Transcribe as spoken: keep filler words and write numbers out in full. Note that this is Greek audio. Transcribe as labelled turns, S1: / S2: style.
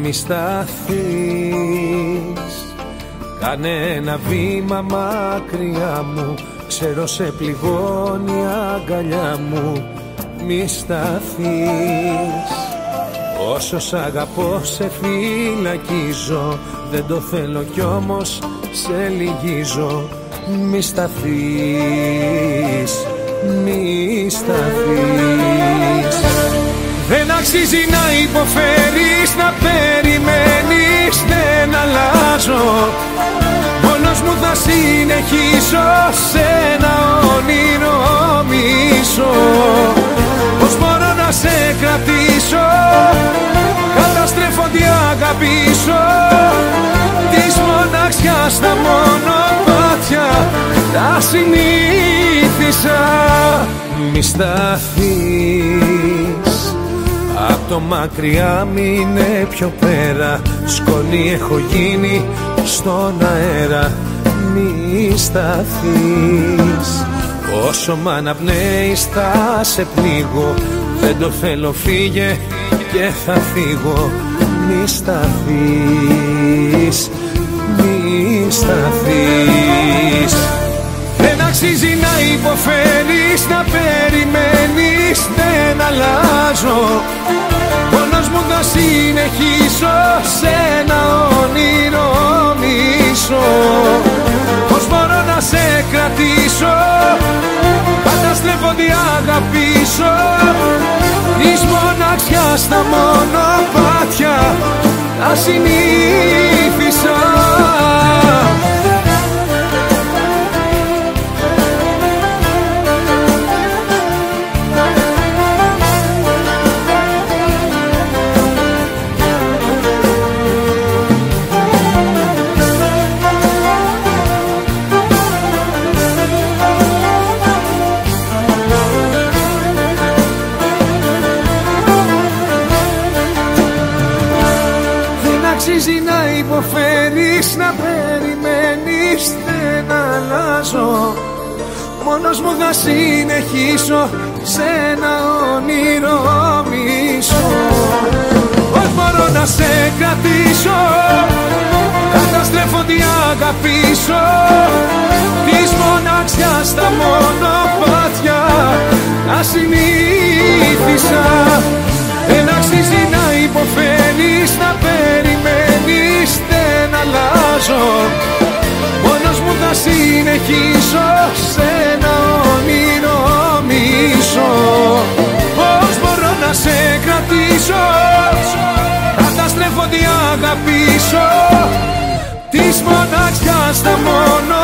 S1: μη σταθείς, κάνε ένα βήμα μακριά μου, ξέρω σε πληγώνει η αγκαλιά μου. Μη σταθείς, όσο σ' αγαπώ σε φυλακίζω, δεν το θέλω κι όμως σε λυγίζω. Μη σταθείς, μη σταθείς. Δεν αξίζει να υποφέρεις, να περιμένεις, δεν αλλάζω. Μόνος μου θα συνεχίσω σε ένα όνειρο μίσο. Πώς μπορώ να σε κρατήσω, καταστρέφω τι αγαπήσω. Της μοναξιάς τα μονοπάτια τα συνήθισα. Μη σταθείς, απ' το μακριά μείνε πιο πέρα, σκόνη έχω γίνει στον αέρα. Μη σταθείς, όσο μ' αναπνέεις θα σε πνίγω, δεν το θέλω φύγε και θα φύγω. Μη σταθείς, μη σταθείς. Δεν αξίζει να υποφέρεις, να περιμένεις, δεν αλλάζω. Μόνος μου θα συνεχίσω σε ένα όνειρο μίσο. Πώς μπορώ να σε κρατήσω, καταστρέφω τι αγαπήσω. Της μοναξιάς τα μονοπάτια τα συνήθισα. Αξίζει να υποφέρεις, να περιμένεις, δεν αλλάζω. Μόνος μου θα συνεχίσω σε ένα όνειρο μίσο. Πώς μπορώ να σε κρατήσω, καταστρέφω τι αγαπήσω. Της μοναξιάς τα μονοπάτια τα συνήθισα. Δεν αξίζει να υποφέρεις, να περιμένεις, δεν αλλάζω. Μόνος μου θα συνεχίσω σε ένα όνειρο μίσο. Πώς μπορώ να σε κρατήσω, καταστρέφω τι αγαπήσω. Της μοναξιάς τα μόνο